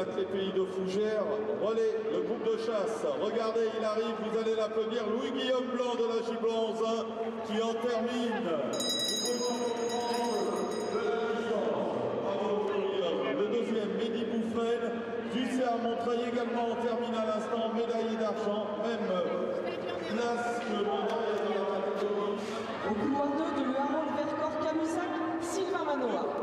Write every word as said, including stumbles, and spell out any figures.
l'athlète pays de Fougères, relais, le groupe de chasse. Regardez, il arrive, vous allez l'applaudir, Louis-Guillaume Blanc de la Gibelin onze qui en termine. Le deuxième, Mehdi Bouffrel, du C A Montreuil également en termine à l'instant, médaillé d'argent, même place que le médaille de la catégorie. Au couloir deux de Le Harold Vercors Camusac, Sylvain Manoa.